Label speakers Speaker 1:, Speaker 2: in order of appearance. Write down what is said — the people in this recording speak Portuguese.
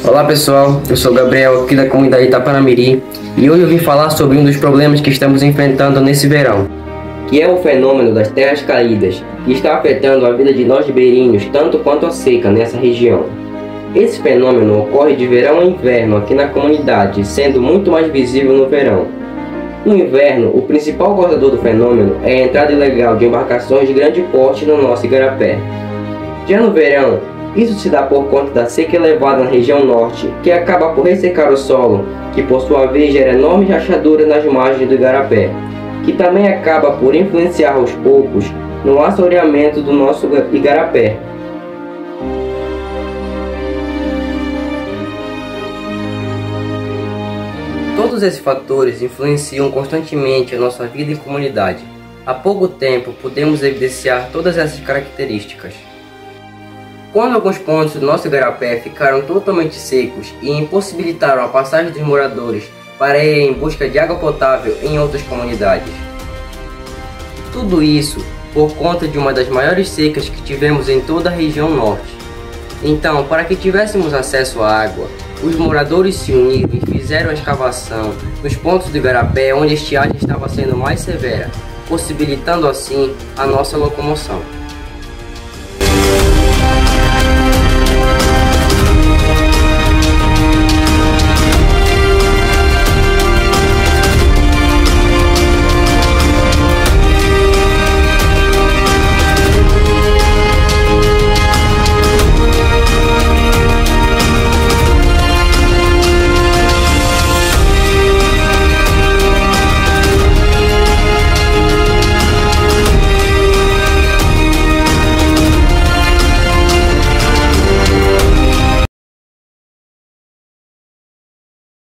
Speaker 1: Olá pessoal, eu sou Gabriel aqui da comunidade Itapanamiri e hoje eu vim falar sobre um dos problemas que estamos enfrentando nesse verão, que é o fenômeno das terras caídas, que está afetando a vida de nós ribeirinhos tanto quanto a seca nessa região. Esse fenômeno ocorre de verão a inverno aqui na comunidade, sendo muito mais visível no verão. No inverno, o principal causador do fenômeno é a entrada ilegal de embarcações de grande porte no nosso igarapé. Já no verão, isso se dá por conta da seca elevada na região norte, que acaba por ressecar o solo, que por sua vez gera enormes rachaduras nas margens do igarapé, que também acaba por influenciar aos poucos no assoreamento do nosso igarapé. Todos esses fatores influenciam constantemente a nossa vida em comunidade. Há pouco tempo podemos evidenciar todas essas características. Quando alguns pontos do nosso igarapé ficaram totalmente secos e impossibilitaram a passagem dos moradores para ir em busca de água potável em outras comunidades. Tudo isso por conta de uma das maiores secas que tivemos em toda a região norte. Então, para que tivéssemos acesso à água, os moradores se uniram e fizeram a escavação nos pontos do igarapé onde a estiagem estava sendo mais severa, possibilitando assim a nossa locomoção.